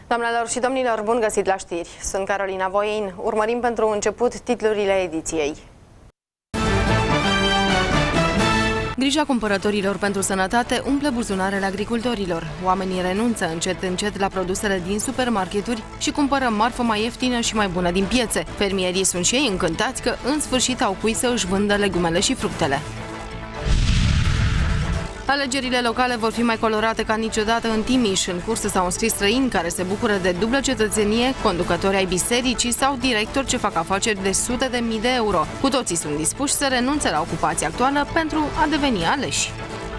Doamnelor și domnilor, bun găsit la știri! Sunt Carolina Voin. Urmărim pentru început titlurile ediției. Grija cumpărătorilor pentru sănătate umple buzunarele agricultorilor. Oamenii renunță încet la produsele din supermarketuri și cumpără marfă mai ieftină și mai bună din piețe. Fermierii sunt și ei încântați că în sfârșit au cui să își vândă legumele și fructele. Alegerile locale vor fi mai colorate ca niciodată în Timiș. În cursă s-au înscris străini care se bucură de dublă cetățenie, conducători ai bisericii sau directori ce fac afaceri de sute de mii de euro. Cu toții sunt dispuși să renunțe la ocupația actuală pentru a deveni aleși.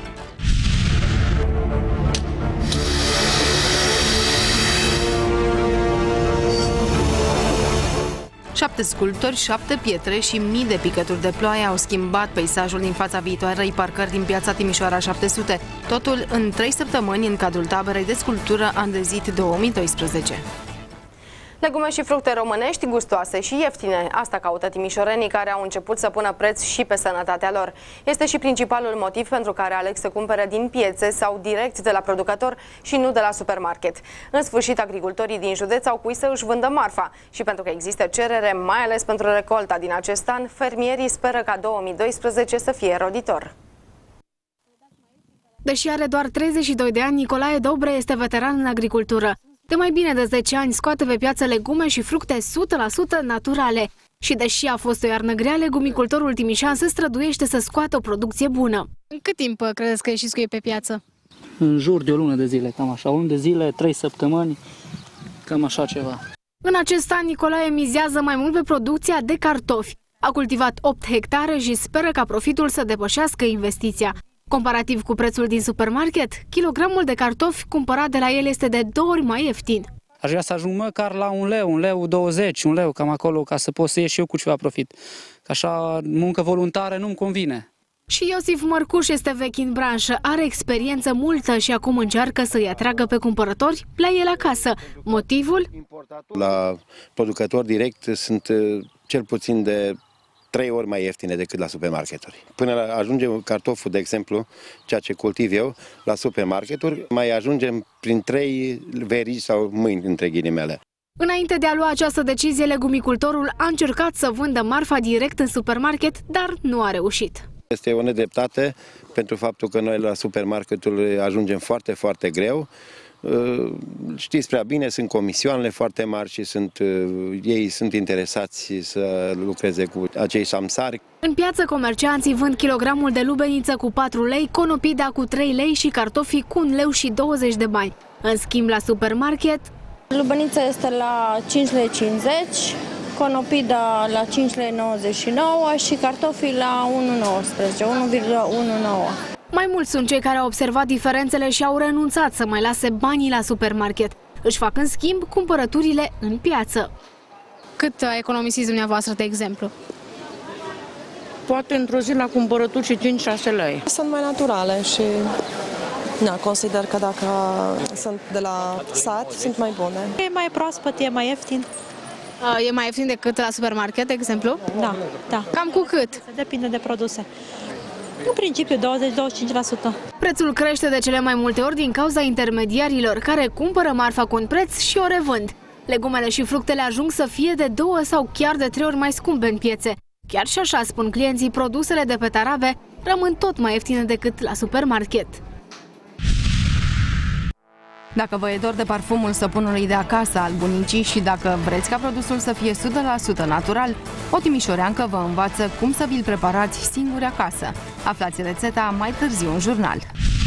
7 sculptori, 7 pietre și mii de picături de ploaie au schimbat peisajul din fața viitoarei parcări din piața Timișoara 700. Totul în 3 săptămâni în cadrul taberei de sculptură Andezit 2012. Legume și fructe românești, gustoase și ieftine. Asta caută timișorenii care au început să pună preț și pe sănătatea lor. Este și principalul motiv pentru care aleg să cumpere din piețe sau direct de la producător și nu de la supermarket. În sfârșit, agricultorii din județ au cui să își vândă marfa. Și pentru că există cerere, mai ales pentru recolta din acest an, fermierii speră ca 2012 să fie roditor. Deși are doar 32 de ani, Nicolae Dobre este veteran în agricultură. De mai bine de 10 ani scoate pe piață legume și fructe 100% naturale. Și deși a fost o iarnă grea, legumicultorul timișean se străduiește să scoată o producție bună. În cât timp credeți că ieșiți cu ei pe piață? În jur de o lună de zile, cam așa. O lună de zile, 3 săptămâni, cam așa ceva. În acest an, Nicolae mizează mai mult pe producția de cartofi. A cultivat 8 hectare și speră ca profitul să depășească investiția. Comparativ cu prețul din supermarket, kilogramul de cartofi cumpărat de la el este de 2 ori mai ieftin. Aș vrea să ajung măcar la 1 leu, 1 leu 20, 1 leu, cam acolo, ca să pot să ies și eu cu ceva profit. Că așa, muncă voluntară nu-mi convine. Și Iosif Mărcuș este vechi în branșă, are experiență multă și acum încearcă să-i atragă pe cumpărători la el acasă. Motivul? La producător direct sunt cel puțin de 3 ori mai ieftine decât la supermarketuri. Până ajunge cartoful, de exemplu, ceea ce cultiv eu, la supermarketuri, mai ajungem prin 3 verigi sau mâini, între ghilimele. Înainte de a lua această decizie, legumicultorul a încercat să vândă marfa direct în supermarket, dar nu a reușit. Este o nedreptate pentru faptul că noi la supermarketuri ajungem foarte, foarte greu. Știți prea bine, sunt comisioanele foarte mari și ei sunt interesați să lucreze cu acei samsari. În piață, comercianții vând kilogramul de lubeniță cu 4 lei, conopida cu 3 lei și cartofii cu 1 leu și 20 de bani. În schimb, la supermarket, lubenița este la 5,50 lei, conopida la 5,99 lei și cartofii la 1,19. Mai mulți sunt cei care au observat diferențele și au renunțat să mai lase banii la supermarket. Își fac în schimb cumpărăturile în piață. Cât economisiți dumneavoastră, de exemplu? Poate într-o zi la cumpărături și 5-6 lei. Sunt mai naturale și consider că dacă sunt de la sat, sunt mai bune. E mai proaspăt, e mai ieftin. E mai ieftin decât la supermarket, de exemplu? Da. Cam cu cât? Depinde de produse. În principiu 20-25%. Prețul crește de cele mai multe ori din cauza intermediarilor care cumpără marfa cu un preț și o revând. Legumele și fructele ajung să fie de 2 sau chiar de 3 ori mai scumpe în piețe. Chiar și așa, spun clienții, produsele de pe tarave rămân tot mai ieftine decât la supermarket. Dacă vă e dor de parfumul săpunului de acasă al bunicii și dacă vreți ca produsul să fie 100% natural, o timișoreancă vă învață cum să vi-l preparați singuri acasă. Aflați rețeta mai târziu în jurnal.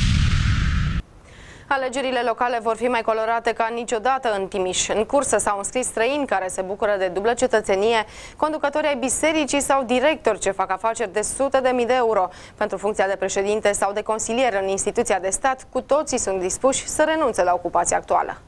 Alegerile locale vor fi mai colorate ca niciodată în Timiș. În cursă s-au înscris străini care se bucură de dublă cetățenie, conducători ai bisericii sau directori ce fac afaceri de sute de mii de euro. Pentru funcția de președinte sau de consilier în instituția de stat, cu toții sunt dispuși să renunțe la ocupația actuală.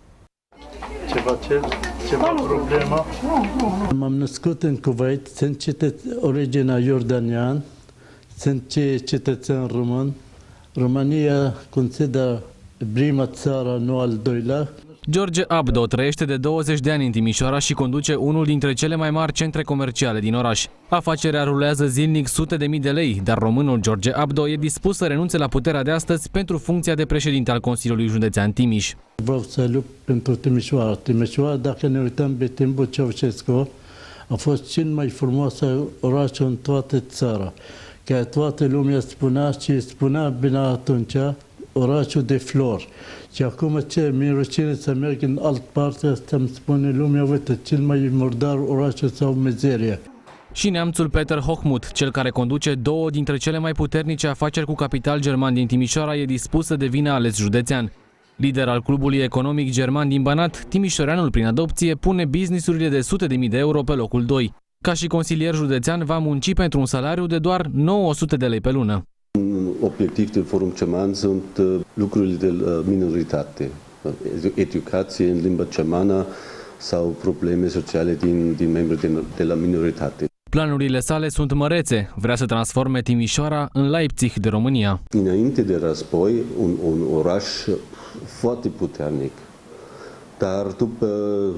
Ceva problemă? M-am născut în Kuwait, sunt origine iordanian, sunt cetățean român. România consideră prima țară, nu al doilea. George Abdo trăiește de 20 de ani în Timișoara și conduce unul dintre cele mai mari centre comerciale din oraș. Afacerea rulează zilnic sute de mii de lei, dar românul George Abdo e dispus să renunțe la puterea de astăzi pentru funcția de președinte al Consiliului Județean Timiș. Vreau să lupt pentru Timișoara. Timișoara, dacă ne uităm pe timpul Ceaușescu, a fost cel mai frumos oraș în toată țara. Că toată lumea spunea și spunea bine atunci, orașul de flori. Și acum ce mi-e rușine să merg în alt parte, asta îmi spune lumea, uite, cel mai murdar orașul sau mizerie. Și neamțul Peter Hochmuth, cel care conduce două dintre cele mai puternice afaceri cu capital german din Timișoara, e dispus să devină ales județean. Lider al clubului economic german din Banat, timișoreanul prin adopție pune businessurile de sute de mii de euro pe locul 2. Ca și consilier județean va munci pentru un salariu de doar 900 de lei pe lună. Un obiectiv del Forum German sunt lucrurile de minoritate, educație în limba germană sau probleme sociale din membrii de la minoritate. Planurile sale sunt mărețe. Vrea să transforme Timișoara în Leipzig de România. Înainte de război, un oraș foarte puternic, dar după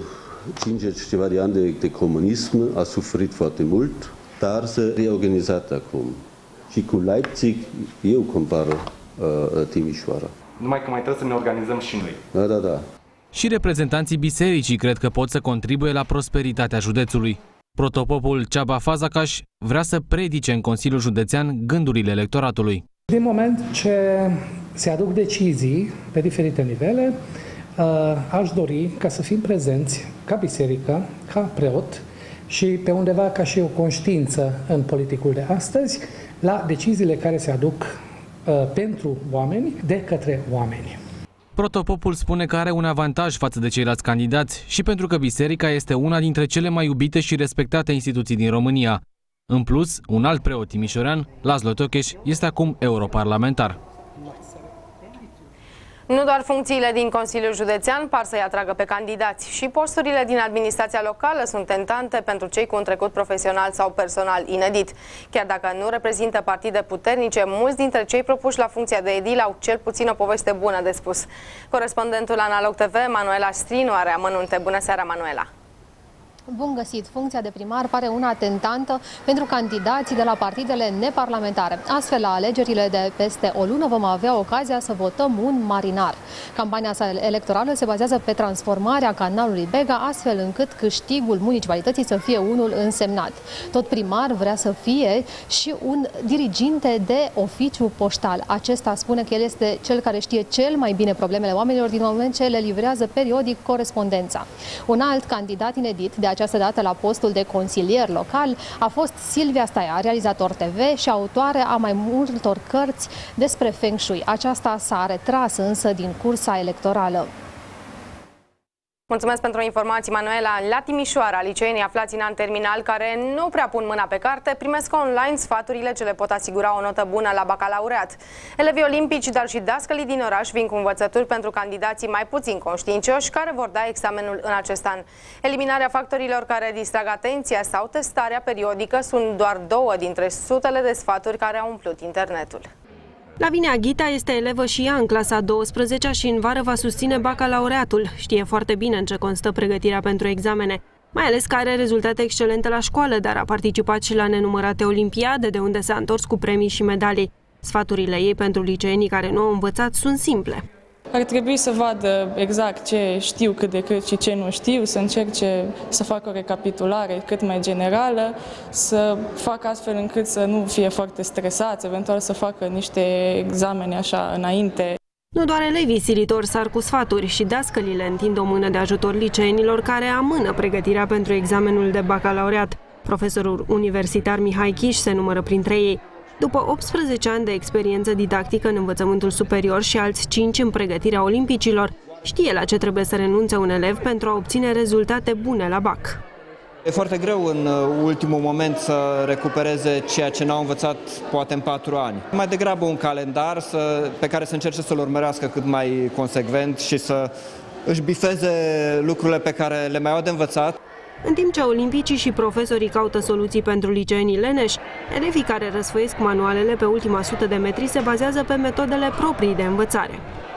50 ceva de ani de comunism a suferit foarte mult, dar s-a reorganizat acum. Și cu Leipzig eu compar Timișoara. Numai că mai trebuie să ne organizăm și noi. Da. Și reprezentanții bisericii cred că pot să contribuie la prosperitatea județului. Protopopul Ceaba Fazakas vrea să predice în Consiliul Județean gândurile electoratului. Din moment ce se aduc decizii pe diferite nivele, aș dori ca să fim prezenți ca biserică, ca preot și pe undeva ca și o conștiință în politicul de astăzi la deciziile care se aduc pentru oameni, de către oameni. Protopopul spune că are un avantaj față de ceilalți candidați și pentru că biserica este una dintre cele mai iubite și respectate instituții din România. În plus, un alt preot timișorean, Laszlo Tökes, este acum europarlamentar. Nu doar funcțiile din Consiliul Județean par să-i atragă pe candidați, și posturile din administrația locală sunt tentante pentru cei cu un trecut profesional sau personal inedit. Chiar dacă nu reprezintă partide puternice, mulți dintre cei propuși la funcția de edil au cel puțin o poveste bună de spus. Corespondentul Analog TV, Manuela Strinu, are amănunte. Bună seara, Manuela! Bun găsit! Funcția de primar pare una tentantă pentru candidații de la partidele neparlamentare. Astfel, la alegerile de peste o lună vom avea ocazia să votăm un marinar. Campania sa electorală se bazează pe transformarea canalului Bega, astfel încât câștigul municipalității să fie unul însemnat. Tot primar vrea să fie și un diriginte de oficiu poștal. Acesta spune că el este cel care știe cel mai bine problemele oamenilor din moment ce le livrează periodic corespondența. Un alt candidat inedit, de această dată la postul de consilier local, a fost Silvia Staia, realizator TV și autoare a mai multor cărți despre Feng Shui. Aceasta s-a retras însă din cursa electorală. Mulțumesc pentru informații, Manuela. La Timișoara, liceenii aflați în an terminal care nu prea pun mâna pe carte primesc online sfaturile ce le pot asigura o notă bună la bacalaureat. Elevii olimpici, dar și dascălii din oraș vin cu învățături pentru candidații mai puțin conștiincioși care vor da examenul în acest an. Eliminarea factorilor care distrag atenția sau testarea periodică sunt doar două dintre sutele de sfaturi care au umplut internetul. Lavinia Ghita este elevă și ea în clasa 12-a și în vară va susține bacalaureatul. Știe foarte bine în ce constă pregătirea pentru examene, mai ales că are rezultate excelente la școală, dar a participat și la nenumărate olimpiade, de unde s-a întors cu premii și medalii. Sfaturile ei pentru liceenii care nu au învățat sunt simple. Ar trebui să vadă exact ce știu cât de cât și ce nu știu, să încerce să facă o recapitulare cât mai generală, să facă astfel încât să nu fie foarte stresați, eventual să facă niște examene așa înainte. Nu doar elevii silitori sar cu sfaturi, și dascălile întind o mână de ajutor liceenilor care amână pregătirea pentru examenul de bacalaureat. Profesorul universitar Mihai Chiș se numără printre ei. După 18 ani de experiență didactică în învățământul superior și alți 5 în pregătirea olimpicilor, știe la ce trebuie să renunțe un elev pentru a obține rezultate bune la BAC. E foarte greu în ultimul moment să recupereze ceea ce n-au învățat poate în 4 ani. Mai degrabă un calendar pe care să încerce să-l urmărească cât mai consecvent și să își bifeze lucrurile pe care le mai au de învățat. În timp ce olimpicii și profesorii caută soluții pentru liceenii leneși, elevii care răsfoiesc manualele pe ultima 100 de metri se bazează pe metodele proprii de învățare.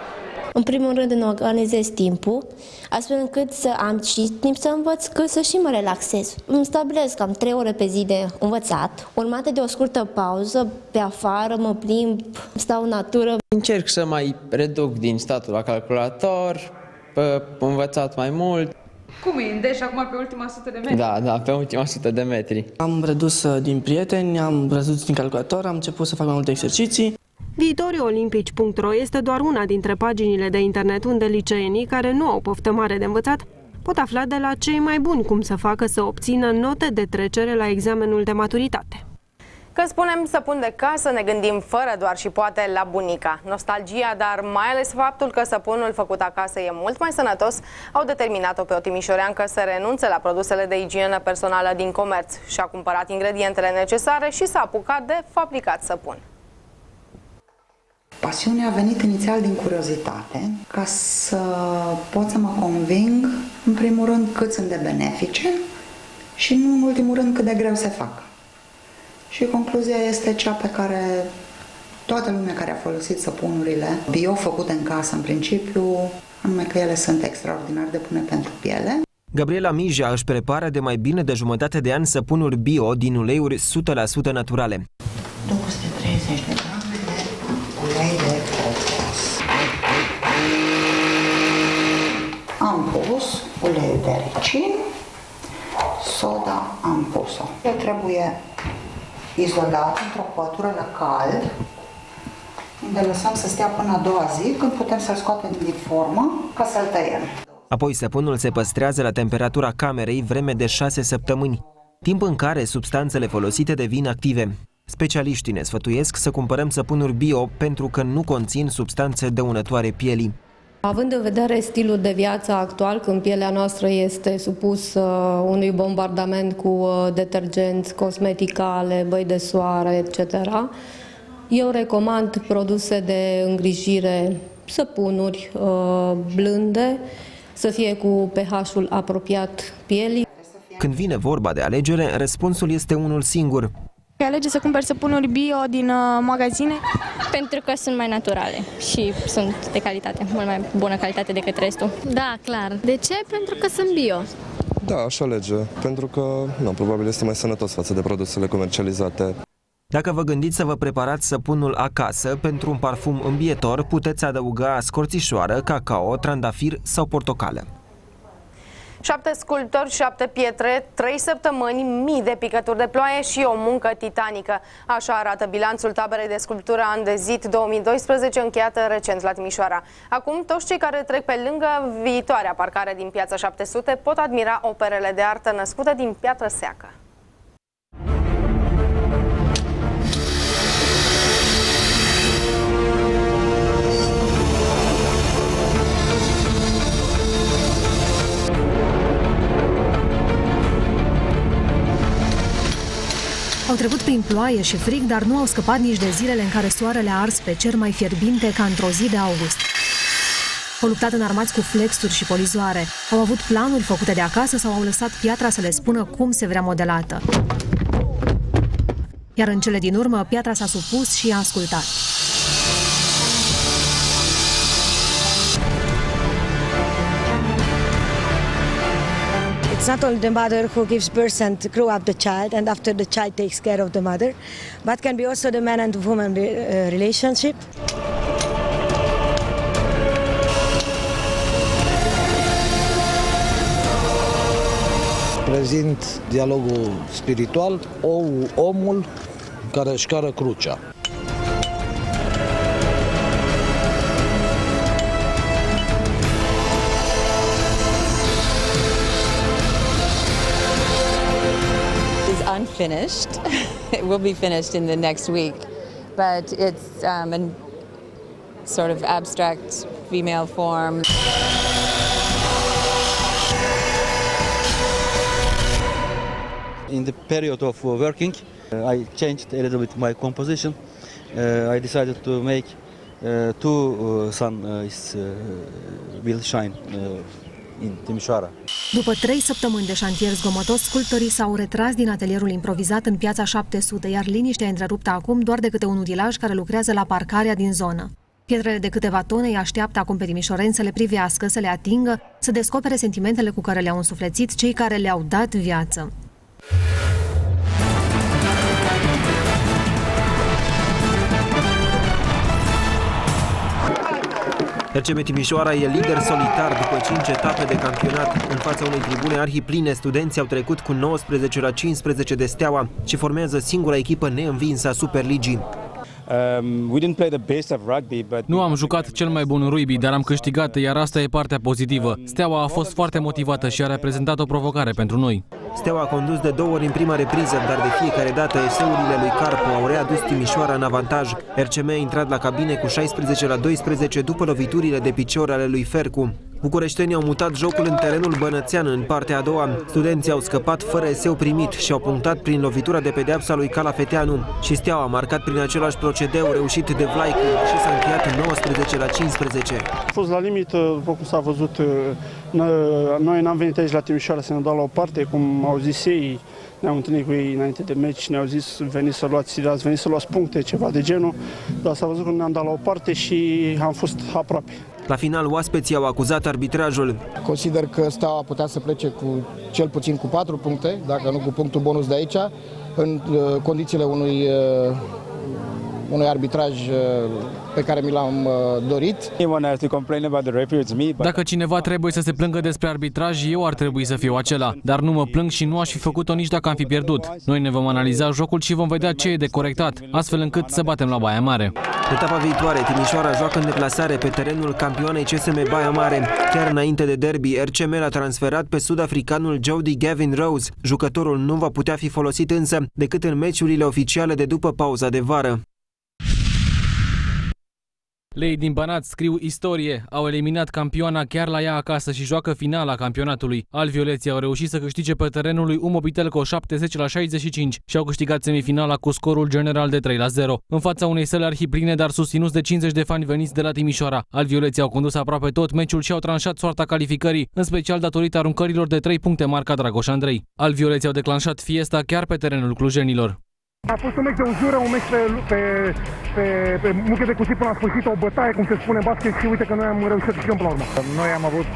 În primul rând îmi organizez timpul, astfel încât să am și timp să învăț, cât să și mă relaxez. Îmi stabilesc cam 3 ore pe zi de învățat, urmate de o scurtă pauză, pe afară, mă plimb, stau în natură. Încerc să mai reduc din statul la calculator, învățat mai mult. Cum e? Îndeși acum pe ultima 100 de metri? Da, pe ultima 100 de metri. Am redus din prieteni, am redus din calculator, am început să fac mai multe exerciții. Viitoriolimpici.ro este doar una dintre paginile de internet unde liceenii care nu au poftă mare de învățat pot afla de la cei mai buni cum să facă să obțină note de trecere la examenul de maturitate. Când spunem săpun de casă, ne gândim fără doar și poate la bunica. Nostalgia, dar mai ales faptul că săpunul făcut acasă e mult mai sănătos, au determinat-o pe o timișoreancă să renunțe la produsele de igienă personală din comerț. Și-a cumpărat ingredientele necesare și s-a apucat de fabricat săpun. Pasiunea a venit inițial din curiozitate, ca să pot să mă conving, în primul rând, cât sunt de benefice și, nu în ultimul rând, cât de greu se fac. Și concluzia este cea pe care toată lumea care a folosit săpunurile bio făcute în casă, în principiu, anume că ele sunt extraordinar de bune pentru piele. Gabriela Mija își prepară de mai bine de jumătate de ani săpunuri bio din uleiuri 100% naturale. 230 de grame de ulei de cocos. Am pus ulei de ricin, soda am pus-o. Trebuie izolat într-o pătură la cald, unde lăsăm să stea până a doua zi, când putem să-l scoatem din formă ca să-l tăiem. Apoi săpunul se păstrează la temperatura camerei vreme de 6 săptămâni, timp în care substanțele folosite devin active. Specialiștii ne sfătuiesc să cumpărăm săpunuri bio pentru că nu conțin substanțe dăunătoare pielii. Având în vedere stilul de viață actual, când pielea noastră este supusă unui bombardament cu detergenți, cosmeticale, băi de soare, etc., eu recomand produse de îngrijire, săpunuri blânde, să fie cu pH-ul apropiat pielii. Când vine vorba de alegere, răspunsul este unul singur. Alege să cumperi săpunuri bio din magazine? Pentru că sunt mai naturale și sunt de calitate, mult mai bună calitate decât restul. Da, clar. De ce? Pentru că sunt bio. Da, aș alege, pentru că probabil este mai sănătos față de produsele comercializate. Dacă vă gândiți să vă preparați săpunul acasă pentru un parfum îmbietor, puteți adăuga scorțișoară, cacao, trandafir sau portocală. 7 sculptori, 7 pietre, 3 săptămâni, mii de picături de ploaie și o muncă titanică. Așa arată bilanțul taberei de sculptură Andezit 2012, încheiată recent la Timișoara. Acum, toți cei care trec pe lângă viitoarea parcare din Piața 700 pot admira operele de artă născute din piatră seacă. Au trecut prin ploaie și frig, dar nu au scăpat nici de zilele în care soarele a ars pe cer mai fierbinte ca într-o zi de august. Au luptat înarmați cu flexuri și polizoare, au avut planuri făcute de acasă sau au lăsat piatra să le spună cum se vrea modelată. Iar în cele din urmă, piatra s-a supus și a ascultat. It's not only the mother who gives birth and grow up the child, and after the child takes care of the mother, but can be also the man and woman relationship. Prezint dialogul spiritual, omul care își cară crucea. Unfinished. It will be finished in the next week, but it's a sort of abstract female form. In the period of working, I changed a little bit my composition. I decided to make two sun will shine in Timișoara. După 3 săptămâni de șantier zgomotos, sculptorii s-au retras din atelierul improvizat în Piața 700, iar liniștea e întreruptă acum doar de câte un utilaj care lucrează la parcarea din zonă. Pietrele de câteva tone îi așteaptă acum pe timișoreni să le privească, să le atingă, să descopere sentimentele cu care le-au însuflețit cei care le-au dat viață. RCM Timișoara e lider solitar după 5 etape de campionat. În fața unei tribune arhipline, studenții au trecut cu 19-15 de Steaua și formează singura echipă neînvinsă a Superligii. Nu am jucat cel mai bun rugby, dar am câștigat, iar asta e partea pozitivă. Steaua a fost foarte motivată și a reprezentat o provocare pentru noi. Steaua a condus de 2 ori în prima repriză, dar de fiecare dată eseurile lui Carpo au readus Timișoara în avantaj. RCM a intrat la cabine cu 16-12 după loviturile de picior ale lui Fercu. Bucureștenii au mutat jocul în terenul bănățean în partea a doua. Studenții au scăpat fără eseu primit și au punctat prin lovitura de pedeapsa lui Calafeteanu. Și Steaua a marcat prin același procedeu reușit de Vlaicu și s-a încheiat 19-15. A fost la limită, după cum s-a văzut. Noi n-am venit aici la Timișoara să ne dau la o parte, cum au zis ei. Ne-am întâlnit cu ei înainte de meci, ne-au zis veniți să luați puncte, ceva de genul. Dar s-a văzut că ne-am dat la o parte și am fost aproape. La final, oaspeții au acuzat arbitrajul. Consider că Steaua putea să plece cu cel puțin cu 4 puncte, dacă nu cu punctul bonus de aici, în condițiile unui arbitraj pe care mi l-am dorit. Dacă cineva trebuie să se plângă despre arbitraj, eu ar trebui să fiu acela, dar nu mă plâng și nu aș fi făcut-o nici dacă am fi pierdut. Noi ne vom analiza jocul și vom vedea ce e de corectat, astfel încât să batem la Baia Mare. Etapa viitoare, Timișoara joacă în deplasare pe terenul campioanei CSM Baia Mare. Chiar înainte de derby, RCM l-a transferat pe sud-africanul Jody Gavin Rose. Jucătorul nu va putea fi folosit însă decât în meciurile oficiale de după pauza de vară. Leii din Banat scriu istorie, au eliminat campioana chiar la ea acasă și joacă finala campionatului. Alvioleții au reușit să câștige pe terenul lui Umobitelco 70-65 și au câștigat semifinala cu scorul general de 3-0. În fața unei săli arhipline, dar susținuți de 50 de fani veniți de la Timișoara. Alvioleții au condus aproape tot meciul și au tranșat soarta calificării, în special datorită aruncărilor de 3 puncte marcat Dragoș Andrei. Alvioleții au declanșat fiesta chiar pe terenul clujenilor. A fost un meci de uzură, un meci pe muche de cuțit până la sfârșit, o bătaie, cum se spune în basket, și uite că noi am reușit să câștigăm până la urmă. Noi am avut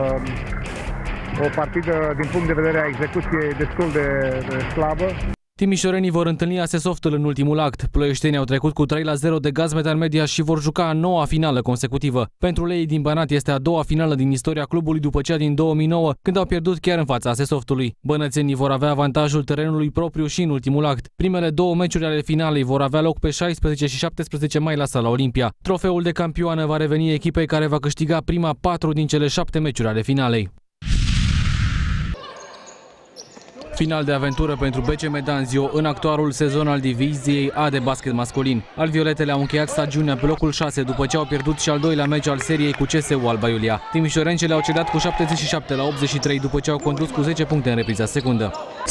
o partidă din punct de vedere a execuției destul de slabă. Timișorenii vor întâlni Asesoftul în ultimul act. Ploieștenii au trecut cu 3-0 de Gazmetan Media și vor juca a 9-a finală consecutivă. Pentru leii din Banat este a 2-a finală din istoria clubului după cea din 2009, când au pierdut chiar în fața Asesoftului. Bănățenii vor avea avantajul terenului propriu și în ultimul act. Primele 2 meciuri ale finalei vor avea loc pe 16 și 17 mai la Sala Olimpia. Trofeul de campioană va reveni echipei care va câștiga prima 4 din cele 7 meciuri ale finalei. Final de aventură pentru BC Medanzio în actualul sezon al diviziei A de basket masculin. Alvioletele au încheiat stagiunea pe locul 6 după ce au pierdut și al doilea meci al seriei cu CSU Alba Iulia. Timișorencele au cedat cu 77-83 după ce au condus cu 10 puncte în repriza secundă.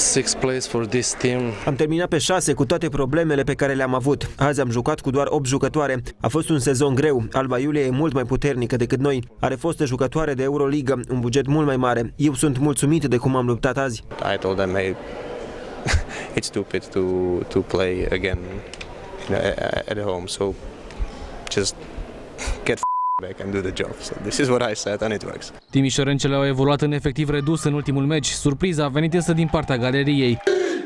Am terminat pe 6 cu toate problemele pe care le-am avut. Azi am jucat cu doar 8 jucătoare. A fost un sezon greu. Alba Iulia e mult mai puternică decât noi. Are foste jucătoare de Euroliga, un buget mult mai mare. Eu sunt mulțumit de cum am luptat azi. It's stupid to play again at home, so just get back and do the job. So this is what I said and it works. Timișorencele au evoluat în efectiv redus în ultimul meci. Surpriza a venit însă din partea galeriei.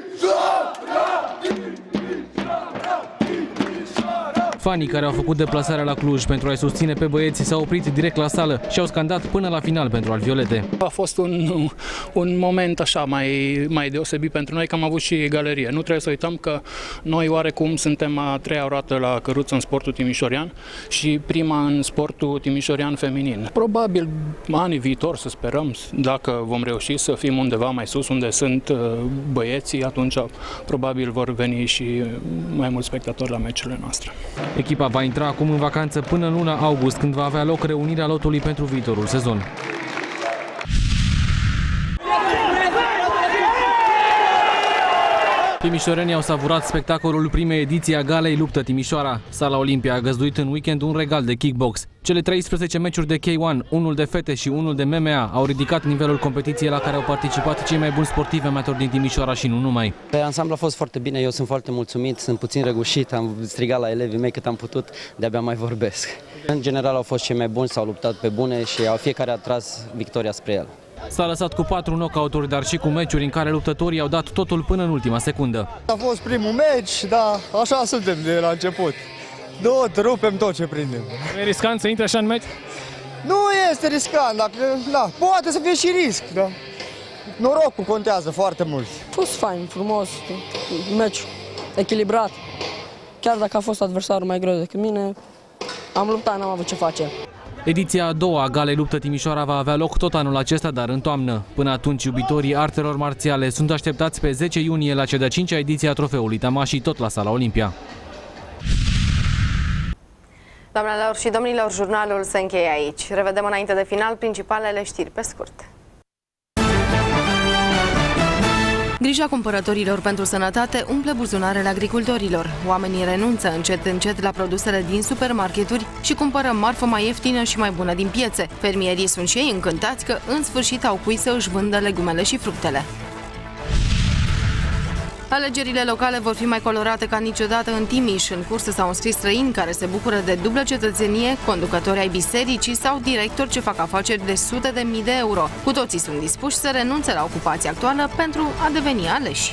Fanii care au făcut deplasarea la Cluj pentru a-i susține pe băieți s-au oprit direct la sală și au scandat până la final pentru alviolete. A fost un moment așa mai deosebit pentru noi, că am avut și galerie. Nu trebuie să uităm că noi oarecum suntem a 3-a roată la căruță în sportul timișorean și prima în sportul timișorean feminin. Probabil anii viitor, să sperăm, dacă vom reuși să fim undeva mai sus, unde sunt băieții, atunci probabil vor veni și mai mulți spectatori la meciurile noastre. Echipa va intra acum în vacanță până în luna august, când va avea loc reunirea lotului pentru viitorul sezon. Timișorenii au savurat spectacolul primei ediții a Galei Luptă Timișoara. Sala Olimpia a găzduit în weekend un regal de kickbox. Cele 13 meciuri de K1, unul de fete și unul de MMA, au ridicat nivelul competiției la care au participat cei mai buni sportivi amatori din Timișoara și nu numai. Pe ansamblu a fost foarte bine, eu sunt foarte mulțumit, sunt puțin răgușit, am strigat la elevii mei cât am putut, de-abia mai vorbesc. În general au fost cei mai buni, s-au luptat pe bune și fiecare a tras victoria spre el. S-a lăsat cu 4 knockout-uri, dar și cu meciuri în care luptătorii au dat totul până în ultima secundă. A fost primul meci, dar așa suntem de la început. Rupem tot ce prindem. E riscant să intre așa în meci? Nu este riscant, dacă, poate să fie și risc, da. Norocul contează foarte mult. A fost fain, frumos, meci echilibrat. Chiar dacă a fost adversarul mai greu decât mine, am luptat, n-am avut ce face. Ediția a doua a Galei Luptă Timișoara va avea loc tot anul acesta, dar în toamnă. Până atunci, iubitorii artelor marțiale sunt așteptați pe 10 iunie la cea de-a 5-a ediție a Trofeului Tamașii, tot la Sala Olimpia. Doamnelor și domnilor, jurnalul se încheie aici. Revedem înainte de final principalele știri pe scurt. Grija cumpărătorilor pentru sănătate umple buzunarele agricultorilor. Oamenii renunță încet la produsele din supermarketuri și cumpără marfă mai ieftină și mai bună din piețe. Fermierii sunt și ei încântați că în sfârșit au cui să își vândă legumele și fructele. Alegerile locale vor fi mai colorate ca niciodată în Timiș. În cursă s-au înscris străini care se bucură de dublă cetățenie, conducători ai bisericii sau directori ce fac afaceri de sute de mii de euro. Cu toții sunt dispuși să renunțe la ocupația actuală pentru a deveni aleși.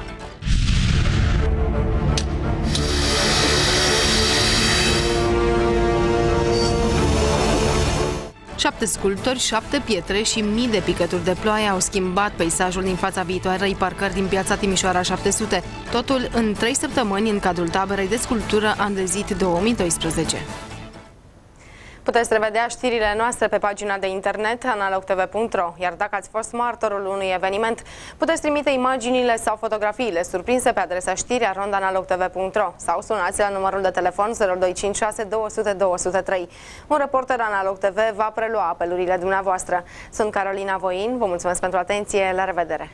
7 sculptori, 7 pietre și mii de picături de ploaie au schimbat peisajul din fața viitoarei parcări din piața Timișoara 700. Totul în 3 săptămâni în cadrul taberei de sculptură Andezit 2012. Puteți revedea știrile noastre pe pagina de internet analogtv.ro, iar dacă ați fost martorul unui eveniment, puteți trimite imaginile sau fotografiile surprinse pe adresa știri@analogtv.ro sau sunați la numărul de telefon 0256 200 203. Un reporter Analog TV va prelua apelurile dumneavoastră. Sunt Carolina Voin, vă mulțumesc pentru atenție, la revedere!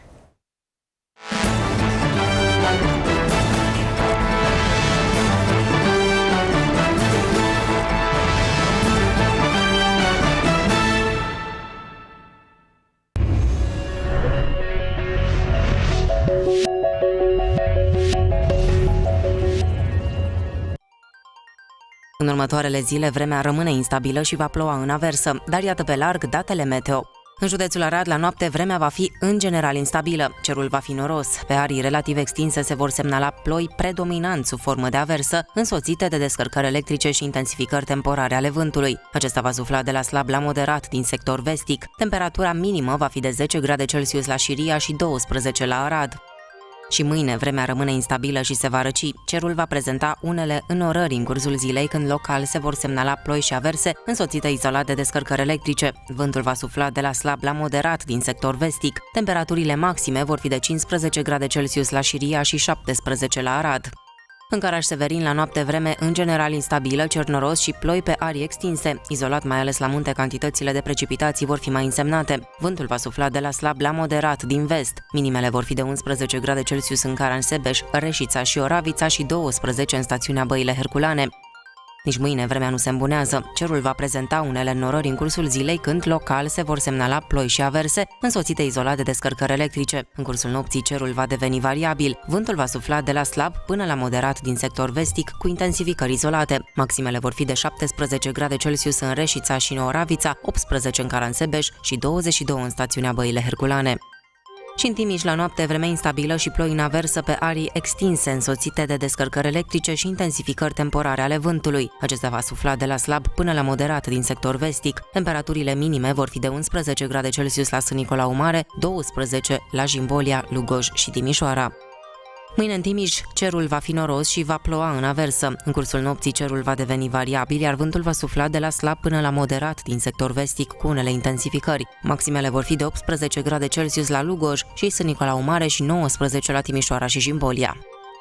În următoarele zile, vremea rămâne instabilă și va ploua în aversă, dar iată pe larg datele meteo. În județul Arad, la noapte, vremea va fi în general instabilă. Cerul va fi noros. Pe arii relativ extinse se vor semnala ploi predominant sub formă de aversă, însoțite de descărcări electrice și intensificări temporare ale vântului. Acesta va sufla de la slab la moderat din sector vestic. Temperatura minimă va fi de 10 grade Celsius la Șiria și 12 la Arad. Și mâine vremea rămâne instabilă și se va răci. Cerul va prezenta unele înnorări în cursul zilei, când local se vor semnala ploi și averse, însoțite izolat de descărcări electrice. Vântul va sufla de la slab la moderat din sector vestic. Temperaturile maxime vor fi de 15 grade Celsius la Șiria și 17 la Arad. În Caraș-Severin, la noapte, vreme în general instabilă, cer noros și ploi pe arii extinse. Izolat, mai ales la munte, cantitățile de precipitații vor fi mai însemnate. Vântul va sufla de la slab la moderat din vest. Minimele vor fi de 11 grade Celsius în Caran-Sebeș, Reșița și Oravița și 12 în stațiunea Băile Herculane. Nici mâine vremea nu se îmbunează. Cerul va prezenta unele înnorări în cursul zilei, când local se vor semnala ploi și averse, însoțite izolat de descărcări electrice. În cursul nopții cerul va deveni variabil. Vântul va sufla de la slab până la moderat din sector vestic, cu intensificări izolate. Maximele vor fi de 17 grade Celsius în Reșița și în Oravița, 18 în Caran-Sebeș și 22 în stațiunea Băile Herculane. Și în Timiș, la noapte, vreme instabilă și ploi în aversă pe arii extinse, însoțite de descărcări electrice și intensificări temporare ale vântului. Acesta va sufla de la slab până la moderat din sector vestic. Temperaturile minime vor fi de 11 grade Celsius la Sân Nicolau Mare, 12 la Jimbolia, Lugoj și Timișoara. Mâine în Timiș, cerul va fi noros și va ploua în aversă. În cursul nopții cerul va deveni variabil, iar vântul va sufla de la slab până la moderat din sector vestic, cu unele intensificări. Maximele vor fi de 18 grade Celsius la Lugoj și Sân Nicolau Mare și 19 la Timișoara și Jimbolia.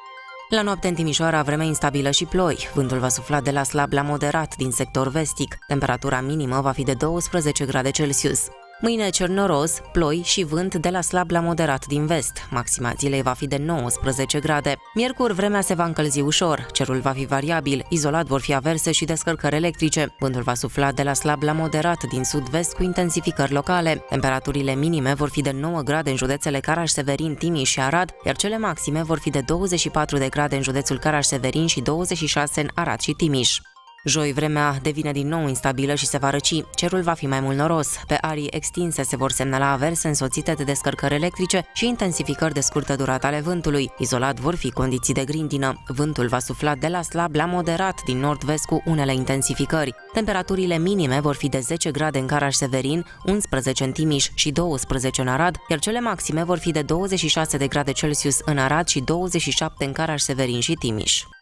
La noapte în Timișoara, vreme instabilă și ploi. Vântul va sufla de la slab la moderat din sector vestic. Temperatura minimă va fi de 12 grade Celsius. Mâine cer noros, ploi și vânt de la slab la moderat din vest. Maxima zilei va fi de 19 grade. Miercuri vremea se va încălzi ușor, cerul va fi variabil, izolat vor fi averse și descărcări electrice. Vântul va sufla de la slab la moderat din sud-vest cu intensificări locale. Temperaturile minime vor fi de 9 grade în județele Caraș-Severin, Timiș și Arad, iar cele maxime vor fi de 24 de grade în județul Caraș-Severin și 26 în Arad și Timiș. Joi vremea devine din nou instabilă și se va răci. Cerul va fi mai mult noros. Pe arii extinse se vor semnala averse însoțite de descărcări electrice și intensificări de scurtă durată ale vântului. Izolat vor fi condiții de grindină. Vântul va sufla de la slab la moderat din nord-vest cu unele intensificări. Temperaturile minime vor fi de 10 grade în Caraș-Severin, 11 în Timiș și 12 în Arad, iar cele maxime vor fi de 26 de grade Celsius în Arad și 27 în Caraș-Severin și Timiș.